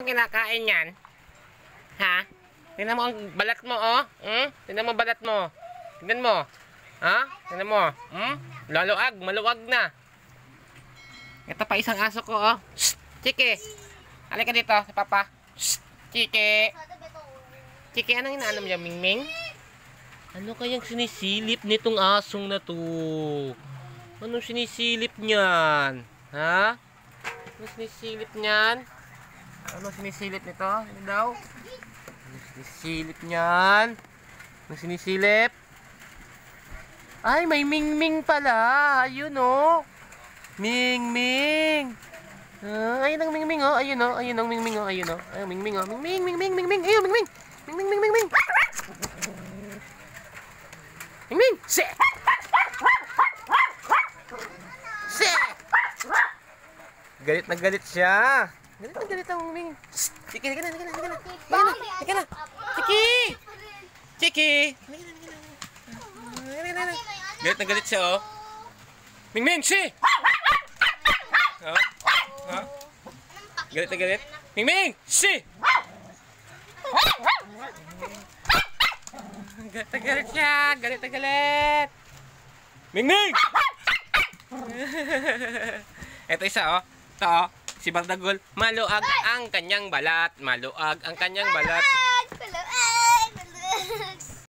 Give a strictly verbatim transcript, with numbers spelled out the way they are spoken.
kinakain yan? Ha? Tingnan mo ang balat mo, oh. Hmm? Tingnan mo balat mo. Tingnan mo. Ha? Tingnan mo. Hmm? Laluag, maluwag na. Ito pa isang aso ko, oh. Shh! Chiki! Halika dito, si Papa. Shh! Chiki! Chiki, anong inaanam niya, Mingming? Ano kayang sinisilip nitong asong na to? Anong sinisilip niyan? Ha? Anong sinisilip niyan? Anong sinisilip nito? Ano daw? Anong sinisilip niyan? Anong sinisilip? Ay, may Mingming pala. Ayun, oh. Mingming. Ah, ayun ang Mingming, oh. Ayun, oh. Ayun ang Mingming, oh. Ayun, oh. Ayun, Mingming, oh. Mingming, Mingming, Mingming. Ayun, Mingming. Mingming, Mingming, Mingming. Mingming, si. Si. Galit na galit siya. Galit na galit ang Mingming. Chiki, halika na, halika na, halika na. Halika na, Chiki. Chiki. Galit na galit siya, oh. Mingming, si. Oh. Oh. Galit na galit. Mingming, si. Galit na galit siya. Galit na galit. Mingming. Ito isa, oh. Ito, oh. Si Bardagol. Maluag ang kanyang balat. Maluag ang kanyang balat. Maluag, maluag, maluag.